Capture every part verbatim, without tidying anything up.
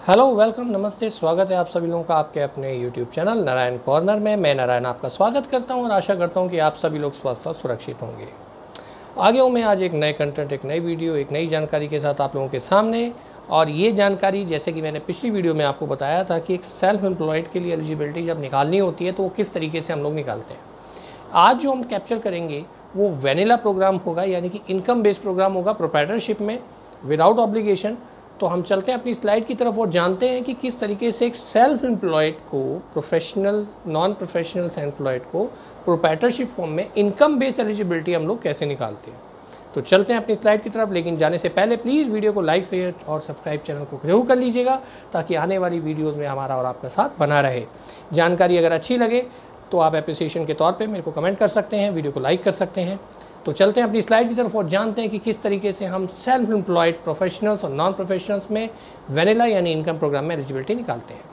Hello, welcome, नमस्ते, स्वागत है आप सभी लोगों का आपके अपने यूट्यूब चैनल नारायण कॉर्नर में। मैं नारायण आपका स्वागत करता हूं और आशा करता हूं कि आप सभी लोग स्वस्थ और सुरक्षित होंगे। आगे हूं मैं आज एक नए कंटेंट, एक नई वीडियो, एक नई जानकारी के साथ आप लोगों के सामने। और ये जानकारी, जैसे कि मैंने पिछली वीडियो में आपको बताया था कि एक सेल्फ एम्प्लॉयड के लिए एलिजिबिलिटी जब निकालनी होती है तो वो किस तरीके से हम लोग निकालते हैं। आज जो हम कैप्चर करेंगे वो वेनिला प्रोग्राम होगा, यानी कि इनकम बेस्ड प्रोग्राम होगा प्रोप्राइटरशिप में, विदाउट ऑब्लिगेशन। तो हम चलते हैं अपनी स्लाइड की तरफ और जानते हैं कि किस तरीके से एक सेल्फ एम्प्लॉयड को, प्रोफेशनल, नॉन प्रोफेशनल एम्प्लॉयड को प्रोप्राइटरशिप फॉर्म में इनकम बेस्ड एलिजिबिलिटी हम लोग कैसे निकालते हैं। तो चलते हैं अपनी स्लाइड की तरफ, लेकिन जाने से पहले प्लीज़ वीडियो को लाइक, शेयर और सब्सक्राइब चैनल को जरूर कर लीजिएगा ताकि आने वाली वीडियोज़ में हमारा और आपका साथ बना रहे। जानकारी अगर अच्छी लगे तो आप एप्रिसिएशन के तौर पे मेरे को कमेंट कर सकते हैं, वीडियो को लाइक कर सकते हैं। तो चलते हैं अपनी स्लाइड की तरफ और जानते हैं कि किस तरीके से हम सेल्फ एम्प्लॉयड प्रोफेशनल्स और नॉन प्रोफेशनल्स में वेनिला यानी इनकम प्रोग्राम में एलिजिबिलिटी निकालते हैं।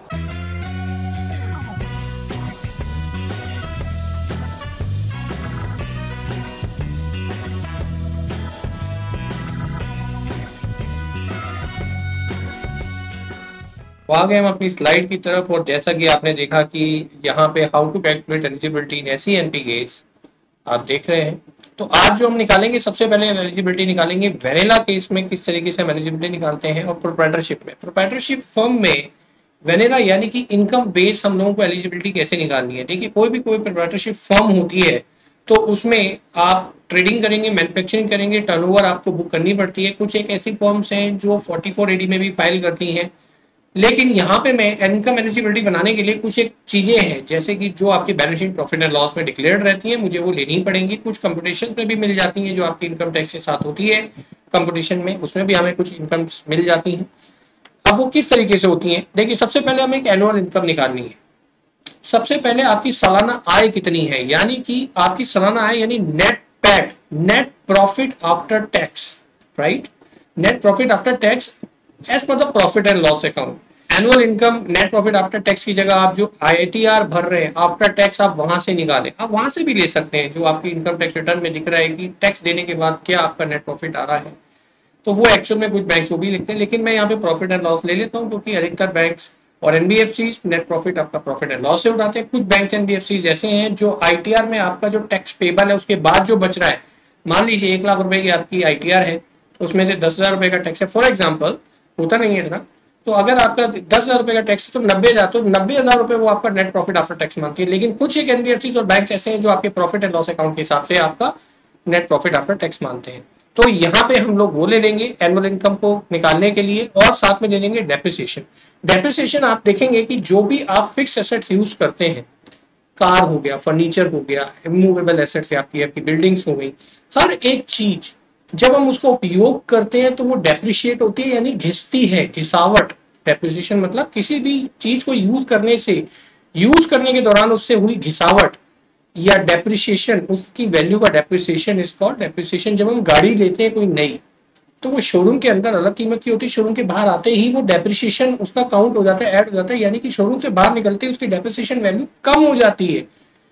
तो आ गए हम अपनी स्लाइड की तरफ और जैसा कि आपने देखा कि यहाँ पे how to calculate eligibility in S C N P case आप देख रहे हैं। तो आज जो हम निकालेंगे, सबसे पहले एलिजिबिलिटी निकालेंगे वेनिला केस में किस तरीके से हम एलिजिबिलिटी निकालते हैं, और प्रोप्राइटरशिप में, प्रोप्राइटरशिप फर्म में वेनिला यानी कि इनकम बेस हम लोगों को एलिजिबिलिटी कैसे निकालनी है। देखिए, कोई भी कोई प्रोप्राइटरशिप फर्म होती है तो उसमें आप ट्रेडिंग करेंगे, मैन्युफैक्चरिंग करेंगे, टर्नओवर आपको बुक करनी पड़ती है। कुछ एक ऐसी फर्म्स हैं जो फोर्टी फोर ए डी में भी फाइल करती हैं, लेकिन यहाँ पे मैं इनकम एलिजिबिलिटी बनाने के लिए कुछ एक चीजें हैं, जैसे कि जो आपकी balance sheet profit and loss में डिक्लेयर रहती हैं, मुझे वो लेनी पड़ेंगी। कुछ कंपटीशन में भी मिल जाती हैं जो आपकी इनकम टैक्स के साथ होती है कंपटीशन में, उसमें भी हमें कुछ इनकम मिल जाती हैं। अब वो किस तरीके से होती हैं, देखिए, सबसे पहले हमें एक एनुअल इनकम निकालनी है। सबसे पहले आपकी सालाना आय कितनी है, यानी कि आपकी सालाना आय यानी net PAT, net profit after tax, right, net profit after tax as per the profit and loss account. Annual income net profit after tax की जगह आप जो आई टी आर भर रहे हैं आफ्टर टैक्स, आप वहां से निकालें। आप वहां से भी ले सकते हैं, जो आपकी इनकम टैक्स रिटर्न में दिख रहा है कि टैक्स देने के बाद क्या आपका नेट प्रॉफिट आ रहा है। तो वो एक्चुअल में कुछ बैंक्स वो भी लिखते हैं, लेकिन मैं यहाँ पे प्रॉफिट एंड लॉस ले लेता हूँ क्योंकि अधिकतर बैंक्स और एनबीएफसी नेट प्रॉफिट आपका प्रॉफिट एंड लॉस से उठाते हैं। कुछ बैंक एनबीएफसी ऐसे हैं जो आईटीआर में आपका जो टैक्स पेबल है उसके बाद जो बच रहा है, मान लीजिए एक लाख रुपए की आपकी आईटीआर है, उसमें से दस हजार रुपए का टैक्स है, फॉर एग्जाम्पल, होता नहीं है इतना। तो अगर आपका दस हजार रुपए का टैक्स है तो नब्बे हजार तो नब्बे हजार रुपए वो आपका नेट प्रॉफिट आफ्टर टैक्स मानती है। लेकिन कुछ एक एनबीएफसी और बैंक ऐसे हैं जो आपके प्रॉफिट एंड लॉस अकाउंट के हिसाब से आपका नेट प्रॉफिट आफ्टर टैक्स मानते हैं। तो यहाँ पे हम लोग वो ले लेंगे एनुअल इनकम को निकालने के लिए, और साथ में ले लेंगे डेप्रिसिएशन। डेप्रिसिएशन आप देखेंगे कि जो भी आप फिक्स एसेट्स यूज करते हैं, कार हो गया, फर्नीचर हो गया, मूवेबल एसेट्स आपकी आपकी बिल्डिंग्स हो गई, हर एक चीज जब हम उसका उपयोग करते हैं तो वो डेप्रिशिएट होती है, यानी घिसती है, घिसावट। डेप्रिसिएशन मतलब किसी भी चीज को यूज करने से, यूज करने के दौरान उससे हुई घिसावट या डेप्रिसिएशन, उसकी वैल्यू का डेप्रिसिएशन इज कॉल्ड डेप्रिसिएशन। जब हम गाड़ी लेते हैं कोई नई, तो वो शोरूम के अंदर अलग कीमत की होती है, शोरूम के बाहर आते ही वो डेप्रिसिएशन उसका काउंट हो जाता है, ऐड हो जाता है, यानी कि शोरूम से बाहर निकलते ही उसकी डेप्रिसिएशन वैल्यू कम हो जाती है।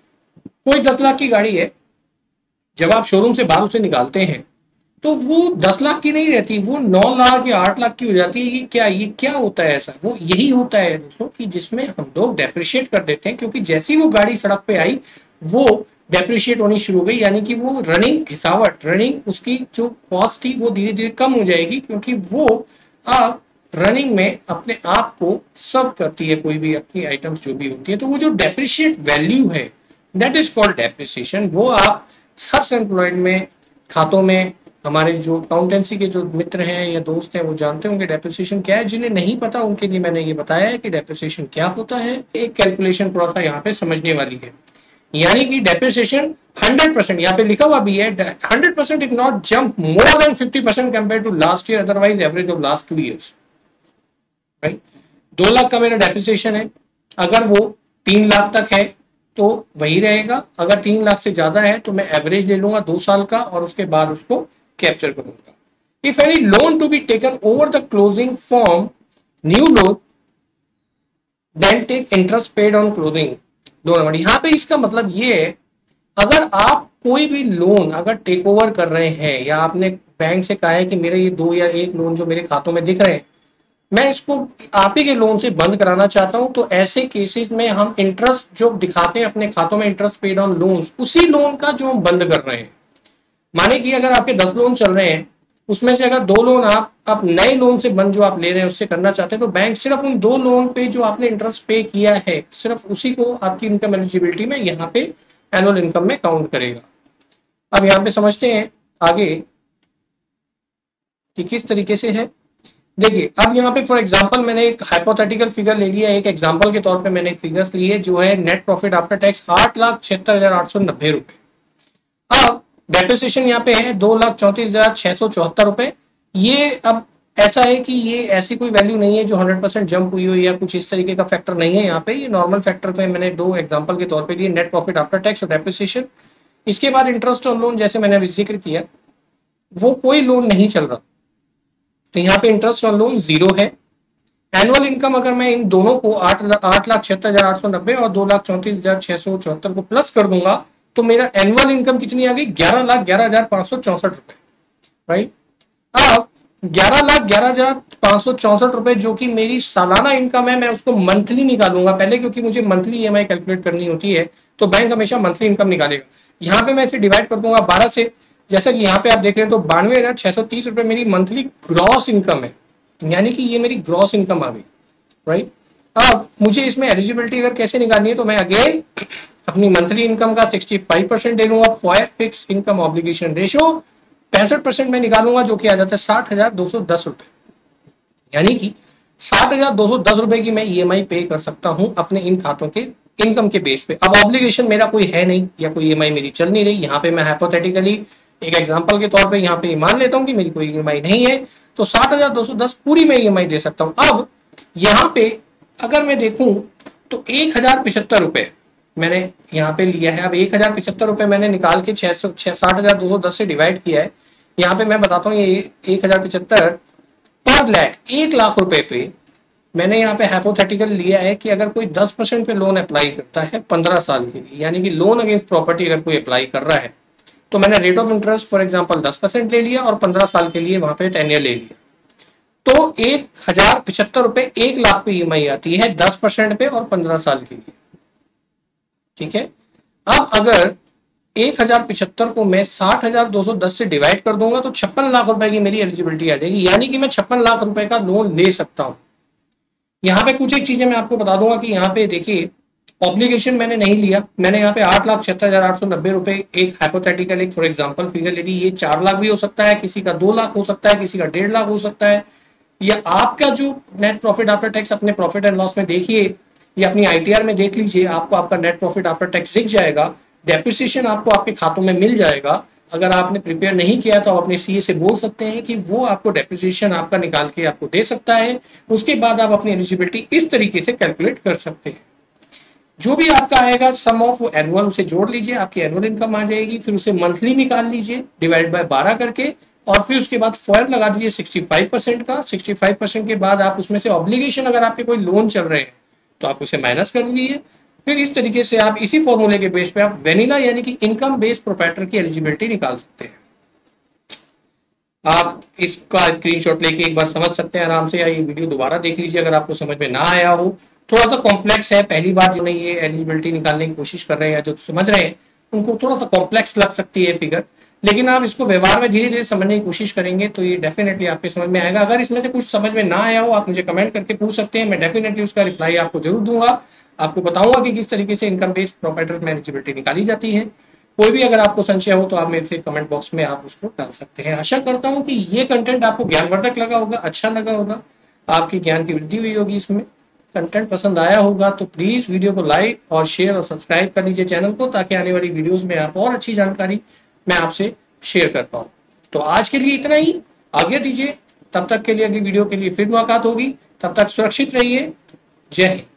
कोई दस लाख की गाड़ी है, जब आप शोरूम से बाहर उसे निकालते हैं तो वो दस लाख की नहीं रहती, वो नौ लाख या आठ लाख की हो जाती है। क्या ये क्या होता है ऐसा? वो यही होता है दोस्तों कि जिसमें हम लोग डेप्रिशिएट कर देते हैं, क्योंकि जैसी वो गाड़ी सड़क पे आई वो डेप्रिशिएट होनी शुरू हो गई, यानी कि वो रनिंग घिसावट, रनिंग उसकी जो कॉस्ट थी वो धीरे धीरे कम हो जाएगी, क्योंकि वो आप रनिंग में अपने आप को सर्व करती है, कोई भी अपनी आइटम्स जो भी होती है। तो वो जो डेप्रिशिएट वैल्यू है, दैट इज कॉल्ड डेप्रिसिएशन। वो आप हर सेल्फ एम्प्लॉयड में खातों में, हमारे जो अकाउंटेंसी के जो मित्र हैं या दोस्त हैं वो जानते होंगे डेप्रिसिएशन क्या है। जिन्हें नहीं पता उनके लिए मैंने ये बताया है कि डेप्रिसिएशन क्या होता है। एक कैलकुलेशन थोड़ा सा यहाँ पे समझने वाली है, यानी कि डेप्रिसिएशन हंड्रेड परसेंट, यहाँ पे लिखा हुआ भी है, hundred percent if not jump more than fifty percent compare to last year, otherwise average of last two years, right. दो लाख का मेरा डेप्रिसिएशन है, अगर वो तीन लाख तक है तो वही रहेगा, अगर तीन लाख से ज्यादा है तो मैं एवरेज ले लूंगा दो साल का और उसके बाद उसको कैप्चर करूंगा। If any loan to be taken over the closing form new loan then take interest paid on closing. दो नंबर, यहाँ पे इसका मतलब ये है, अगर आप कोई भी लोन अगर टेक ओवर कर रहे हैं या आपने बैंक से कहा है कि मेरे ये दो या एक लोन जो मेरे खातों में दिख रहे हैं मैं इसको आप ही के लोन से बंद कराना चाहता हूं, तो ऐसे केसेस में हम इंटरेस्ट जो दिखाते हैं अपने खातों में, इंटरेस्ट पेड ऑन लोन्स, उसी लोन का जो हम बंद कर रहे हैं। माने कि अगर आपके दस लोन चल रहे हैं, उसमें से अगर दो लोन आप आप नए लोन से बंद जो आप ले रहे हैं उससे करना चाहते हैं, तो बैंक सिर्फ उन दो लोन पे जो आपने इंटरेस्ट पे किया है, सिर्फ उसी को आपकी इनकम एलिजिबिलिटी में यहाँ पे एनुअल इनकम में काउंट करेगा। अब यहाँ पे समझते हैं आगे कि किस तरीके से है। देखिए, अब यहाँ पे फॉर एग्जांपल मैंने एक हाइपोथेटिकल फिगर ले लिया है, एक एग्जांपल के तौर पे मैंने एक फिगर्स ली है जो है नेट प्रॉफिट आफ्टर टैक्स आठ लाख छिहत्तर हजार आठ सौ नब्बे रुपए। अब डेप्रिसिएशन यहाँ पे है दो लाख चौंतीस हजार छह सौ चौहत्तर रुपए। ये अब ऐसा है कि ये ऐसी कोई वैल्यू नहीं है जो हंड्रेड परसेंट जंप हुई हो या कुछ इस तरीके का फैक्टर नहीं है यहाँ पे। ये नॉर्मल फैक्टर पे मैंने दो एग्जांपल के तौर पे लिए, नेट प्रॉफिट आफ्टर टैक्स और डेप्रिसिएशन। इसके बाद इंटरेस्ट ऑन लोन, जैसे मैंने अभी जिक्र किया, वो कोई लोन नहीं चल रहा, तो यहाँ पे इंटरेस्ट ऑन लोन जीरो है। एनुअल इनकम अगर मैं इन दोनों को आठ आठ लाख छिहत्तर हजार आठ सौ नब्बे और दो लाख चौंतीस हजार छह सौ चौहत्तर को प्लस कर दूंगा तो मेरा एनुअल इनकम कितनी आ गई, ग्यारह लाख ग्यारह हजार पांच सौ चौसठ रुपए, राइट। अब ग्यारह लाख ग्यारह हजार पांच सौ चौसठ रुपए जो कि मेरी सालाना इनकम है, मैं उसको मंथली निकालूंगा पहले, क्योंकि मुझे monthly E M I calculate करनी होती है, तो बैंक हमेशा मंथली इनकम निकालेगा। यहाँ पे मैं इसे डिवाइड कर दूंगा बारह से, जैसा कि यहाँ पे आप देख रहे हैं, तो बानवे हजार छह सौ तीस रुपए मेरी मंथली ग्रॉस इनकम है, यानी कि ये मेरी ग्रॉस इनकम आ गई, राइट। अब मुझे इसमें एलिजिबिलिटी अगर कैसे निकालनी है, तो मैं अगेन अपनी मंथली इनकम का सिक्सटी फाइव परसेंट ले लूंगा, for fix income obligation ratio पैंसठ परसेंट में निकालूंगा, जो कि आ जाता है साठ हजार दो सौ दस रुपए, यानी कि साठ हजार दो सौ दस रुपए की मैं ई एम आई पे कर सकता हूं अपने इन खातों के इनकम के बेस पे। अब ऑब्लिगेशन मेरा कोई है नहीं या कोई ई एम आई मेरी चल नहीं रही, यहाँ पे मैं हाइपोथेटिकली एक एग्जांपल के तौर पे यहाँ पे मान लेता हूँ कि मेरी कोई ई एम आई नहीं है, तो साठ हजार दो सौ दस पूरी मैं ई एम आई दे सकता हूँ। अब यहाँ पे अगर मैं देखूं तो एक हजार पिछहत्तर रुपए मैंने यहाँ पे लिया है। अब एक हजार पिछहत्तर रुपए मैंने निकाल के छह सौ छह साठ हजार दो सौ दस से डिवाइड किया है। यहाँ पे मैं बताता हूँ, ये एक हजार पिछहत्तर पर लैख, एक लाख रुपए पे मैंने यहाँ पे हाइपोथेटिकल लिया है कि अगर कोई दस परसेंट पे लोन अप्लाई करता है पंद्रह साल के लिए, यानी कि लोन अगेंस्ट प्रॉपर्टी अगर कोई अप्लाई कर रहा है, तो मैंने rate of interest for example दस परसेंट ले लिया और पंद्रह साल के लिए वहां पे टेन ईयर ले लिया, तो एक हजार पिछहत्तर रुपए एक लाख पे ई एम आई आती है दस परसेंट पे और पंद्रह साल के लिए, ठीक है। अब अगर एक हजार पिछहत्तर को मैं साठ हजार दो सौ दस से डिवाइड कर दूंगा तो छप्पन लाख रुपए की मेरी एलिजिबिलिटी आ जाएगी, यानी कि मैं छप्पन लाख रुपए का लोन ले सकता हूं। यहाँ पे कुछ एक चीजें मैं आपको बता दूंगा कि यहाँ पे देखिए, ऑब्लिगेशन मैंने नहीं लिया, मैंने यहाँ पे आठ लाख छिहत्तर हजार आठ सौ नब्बे रुपए एक हाइपोथेटिकल एक फॉर एग्जांपल फिगर ले ली। ये चार लाख भी हो सकता है, किसी का दो लाख हो सकता है, किसी का डेढ़ लाख हो सकता है, या आपका जो नेट प्रॉफिट आफ्टर टैक्स अपने प्रॉफिट एंड लॉस में देखिए या अपनी आई टी आर में देख लीजिए, आपको आपका नेट प्रॉफिट आफ्टर टैक्स दिख जाएगा, डेप्रिसिएशन आपको आपके खातों में मिल जाएगा। अगर आपने प्रिपेयर नहीं किया तो आप अपने सी ए से बोल सकते हैं कि वो आपको डेप्रिसिएशन आपका निकाल के आपको दे सकता है, उसके बाद आप अपनी एलिजिबिलिटी इस तरीके से कैलकुलेट कर सकते हैं। जो भी आपका आएगा सम ऑफ एनुअल, उसे जोड़ लीजिए, आपकी एनुअल इनकम आ जाएगी, फिर उसे मंथली निकाल लीजिए डिवाइड बाय बारह करके, और फिर उसके बाद फॉर लगा दीजिए सिक्सटी फाइव परसेंट का। सिक्सटी फाइव परसेंट के बाद आप उसमें से ऑब्लिगेशन अगर आपके कोई लोन चल रहे हैं तो आप उसे माइनस कर लीजिए। फिर इस तरीके से आप इसी फॉर्मूले के बेस पे आप वेनिला यानी कि इनकम बेस्ड प्रोप्राइटर की एलिजिबिलिटी निकाल सकते हैं। आप इसका स्क्रीनशॉट लेके एक बार समझ सकते हैं आराम से, या ये वीडियो दोबारा देख लीजिए अगर आपको समझ में ना आया हो। थोड़ा सा कॉम्प्लेक्स है, पहली बार जो नहीं ये एलिजिबिलिटी निकालने की कोशिश कर रहे हैं या जो समझ रहे हैं उनको थोड़ा सा कॉम्प्लेक्स लग सकती है फिगर, लेकिन आप इसको व्यवहार में धीरे धीरे समझने की कोशिश करेंगे तो ये डेफिनेटली आपके समझ में आएगा। अगर इसमें से कुछ समझ में ना आया हो आप मुझे कमेंट करके पूछ सकते हैं, मैं डेफिनेटली उसका रिप्लाई आपको जरूर दूंगा, आपको बताऊंगा कि किस तरीके से इनकम बेस्ड प्रोप्राइटर में एलिजिबिलिटी निकाली जाती है। कोई भी अगर आपको संशय हो तो आप मेरे से कमेंट बॉक्स में आप उसको डाल सकते हैं। आशा करता हूं कि ये कंटेंट आपको ज्ञानवर्धक लगा होगा, अच्छा लगा होगा, आपकी ज्ञान की वृद्धि हुई होगी। इसमें कंटेंट पसंद आया होगा तो प्लीज वीडियो को लाइक और शेयर और सब्सक्राइब कर लीजिए चैनल को, ताकि आने वाली वीडियोस में आप और अच्छी जानकारी मैं आपसे शेयर कर पाऊं। तो आज के लिए इतना ही, आगे दीजिए, तब तक के लिए अगली वीडियो के लिए फिर मुलाकात होगी, तब तक सुरक्षित रहिए। जय हिंद।